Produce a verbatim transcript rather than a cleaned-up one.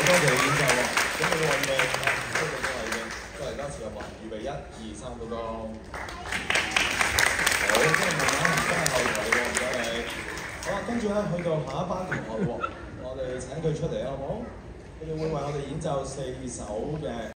多謝演奏喎。咁你個預備，都做咗啦已經。再嚟多次好嘛？預備一、二、三，嗰個。好，即係慢慢唔該後台喎，唔該你。好啦，跟住咧去到下一班同學喎，我哋請佢出嚟好唔好？佢哋會為我哋演奏四首嘅。